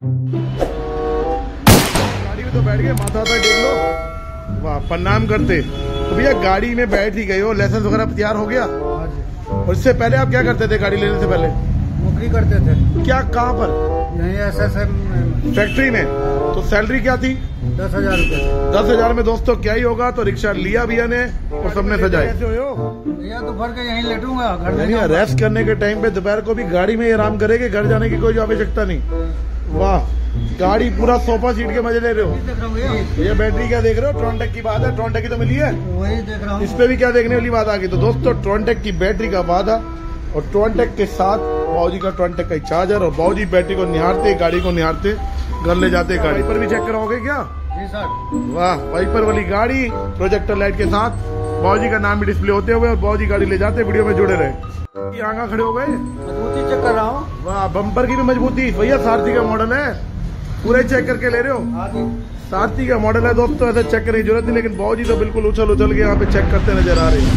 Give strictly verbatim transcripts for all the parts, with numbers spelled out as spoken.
गाड़ी में तो बैठ गए, माथा था टेक लो, वाह प्रणाम करते। तो भैया गाड़ी में बैठ ही गए हो, लाइसेंस वगैरह तैयार हो गया? और इससे पहले आप क्या करते थे? गाड़ी लेने से पहले नौकरी करते थे। क्या, कहाँ पर? यहीं एस एस एम फैक्ट्री में। तो सैलरी क्या थी? दस हजार रूपए। दस हजार में दोस्तों क्या ही होगा। तो रिक्शा लिया भैया ने और सबने सजाए। भैया दोपहर के यहीं लेटूंगा, घर में नहीं, रेस्ट करने के टाइम पे दोपहर को भी गाड़ी में आराम करेंगे, घर जाने की कोई आवश्यकता नहीं। वाह, गाड़ी पूरा सोफा सीट के मजे ले रहे हो। देख रहा हूँ ये बैटरी क्या देख रहे हो? ट्रॉन्टेक की बात है, ट्रॉन्टेक की तो मिली है, वही देख रहा हूँ। इस पे भी क्या देखने वाली बात आ गई। तो दोस्तों ट्रॉन्टेक की बैटरी का वादा और ट्रॉन्टेक के साथ बाबूजी का ट्रॉन्टेक का चार्जर, और बाबूजी बैटरी को निहारते, गाड़ी को निहारते घर ले जाते। गाड़ी पर भी चेक कराओगे क्या? जी सर। वाह, वाइपर वाली गाड़ी प्रोजेक्टर लाइट के साथ, बाबूजी का नाम भी डिस्प्ले होते हुए और बाबूजी गाड़ी ले जाते। वीडियो में जुड़े रहे। आगे खड़े हो गए, मजबूती चेक कर रहा हूँ। वाह, बम्पर की भी मजबूती। भैया सारथी का मॉडल है, पूरे चेक करके ले रहे हो? सारथी का मॉडल है दोस्तों, ऐसे चेक करने की जरूरत नहीं, लेकिन बाबूजी तो बिल्कुल उछल उछल के यहाँ पे चेक करते नजर आ रहे हैं।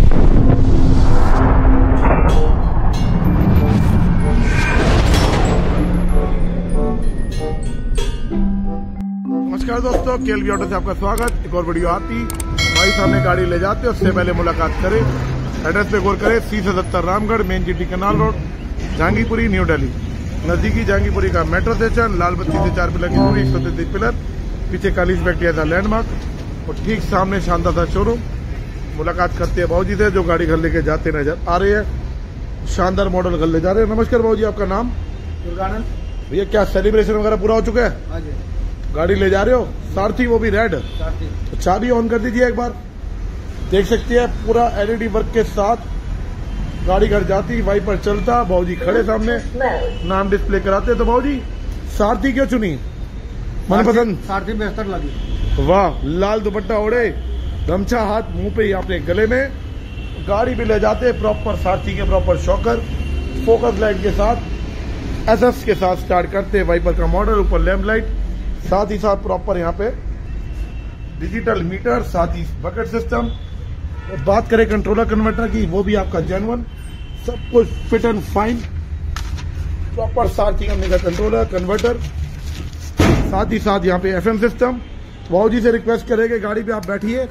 नमस्कार दोस्तों, केएलवी ऑटो से आपका स्वागत। एक और वीडियो आती भाई सामने गाड़ी ले जाते, उससे पहले मुलाकात करें। एड्रेस पे गौर करें, सी से सत्तर Ramgarh, main GT Karnal road, Jahangirpuri, New Delhi. नजदीकी जहांगीरपुरी का मेट्रो स्टेशन, लाल बत्ती से चार पिलर की दूरी, एक सौ तैतीस पिलर, पीछे कालीस बैक्टीरिया था लैंडमार्क, और ठीक सामने शानदार था शोरूम। मुलाकात करते हैं बाबूजी से, जो गाड़ी घर लेके जाते नजर आ रहे हैं। शानदार मॉडल घर ले जा रहे हैं। नमस्कार बाबूजी, आपका नाम? दुर्गानंद। भैया क्या सेलिब्रेशन वगैरह पूरा हो चुका है? हाँ जी। गाड़ी ले जा रहे हो, सारथी वो भी रेड। तो चाबी ऑन कर दीजिए एक बार, देख सकती है पूरा एलईडी वर्क के साथ गाड़ी घर जाती, वाइपर चलता, बाबूजी खड़े सामने नाम डिस्प्ले कराते। तो बाबूजी सारथी क्यों चुनी? मनपसंद सारथी बेहतर लगी। वाह, लाल दुपट्टा ओढ़े, गमछा हाथ मुंह पे ही अपने गले में, गाड़ी भी ले जाते प्रॉपर सारथी के प्रॉपर शॉकर, फोकस लाइट के साथ, एसएस के साथ स्टार्ट करते। वाइपर का मॉडल, ऊपर लैंप लाइट, साथ ही साथ प्रॉपर यहाँ पे डिजिटल मीटर, साथ ही बकेट सिस्टम। और बात करें कंट्रोलर कन्वर्टर की, वो भी आपका जेन्युइन, सब कुछ fit and fine, proper Sarathi company का कंट्रोलर कन्वर्टर, साथ ही साथ यहाँ पे एफएम सिस्टम। बाबूजी से रिक्वेस्ट करेंगे गाड़ी पे आप बैठिए,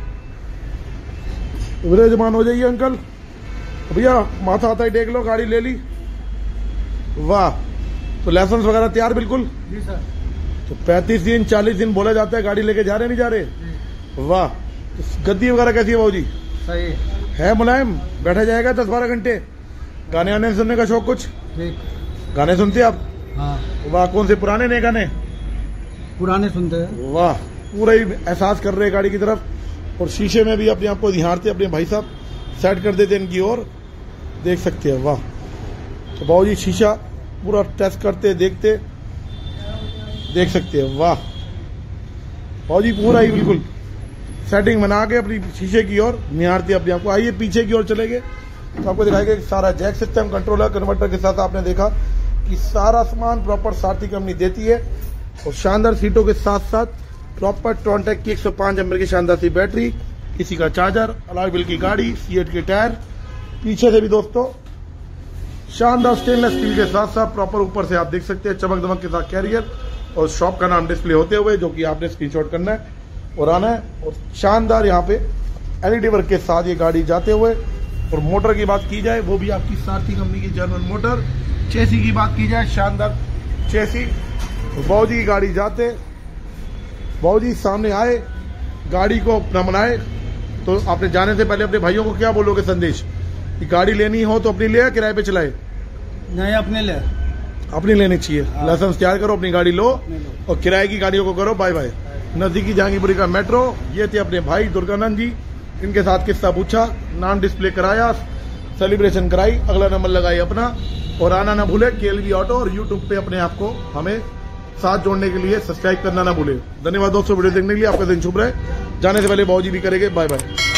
विराजमान हो जाइए अंकल। भैया माथा आता ही देख लो, गाड़ी ले ली। वाह, तो लाइसेंस वगैरह तैयार? बिल्कुल जी सर। तो पैंतीस दिन चालीस दिन बोला जाता है, गाड़ी लेके जा रहे नहीं जा रहे? वाह, तो गद्दी वगैरह कैसी है बाबूजी? सही है, मुलायम, बैठा जाएगा दस बारह घंटे। गाने आने सुनने का शौक कुछ? ठीक। गाने सुनते हैं आप? हाँ। वाह, कौन से, पुराने नए गाने? पुराने सुनते हैं। वाह, पूरा ही एहसास कर रहे हैं गाड़ी की तरफ। और शीशे में भी अपने आप को निहारते, अपने भाई साहब सेट कर देते इनकी ओर, देख सकते हैं। वाह, तो बाबूजी शीशा पूरा टेस्ट करते, देखते, देख सकते हैं। वाह बाबूजी, पूरा ही बिल्कुल सेटिंग बना के अपनी शीशे की ओर निहारते अपने आप को। आइए पीछे की ओर चले गए तो आपको दिखाएगा कि सारा जैक सिस्टम, कंट्रोलर, कन्वर्टर के साथ आपने देखा कि सारा सामान प्रॉपर सारथी कंपनी देती है। और शानदार सीटों के साथ साथ प्रॉपर ट्रॉन्टेक की एक सौ पांच एमएच की शानदार सी बैटरी, किसी का चार्जर, अलॉय व्हील की गाड़ी, सीएट के टायर, पीछे से भी दोस्तों शानदार स्टेनलेस स्टील के साथ साथ प्रॉपर ऊपर से आप देख सकते हैं चमक दमक के साथ कैरियर, और शॉप का नाम डिस्प्ले होते हुए, जो कि आपने स्क्रीनशॉट करना है और आना है। और शानदार यहाँ पे एलईडी वर्क के साथ ये गाड़ी जाते हुए। और मोटर की बात की जाए, वो भी आपकी सारथी कंपनी की जर्मन मोटर। चेसी की बात की जाए, शानदार चेसी। बाबूजी की गाड़ी जाते, बाबूजी सामने आए, गाड़ी को अपना बनाए। तो आपने जाने से पहले अपने भाइयों को क्या बोलोगे संदेश? कि गाड़ी लेनी हो तो अपनी ले, किराए पे चलाए? नहीं, अपने ले, अपनी लेनी चाहिए। लाइसेंस तैयार करो, अपनी गाड़ी लो, और किराए की गाड़ियों को करो बाय बाय। नजदीकी जहांगीरपुरी का मेट्रो। ये थे अपने भाई दुर्गानंद जी, इनके साथ किस्सा पूछा, नाम डिस्प्ले कराया, सेलिब्रेशन कराई, अगला नंबर लगाई अपना। और आना ना भूले केएलवी ऑटो, और यूट्यूब पे अपने आप को हमें साथ जोड़ने के लिए सब्सक्राइब करना ना भूले। धन्यवाद दोस्तों वीडियो देखने के लिए, आपका दिन शुभ रहे। जाने से पहले बाबूजी भी करेंगे बाय बाय।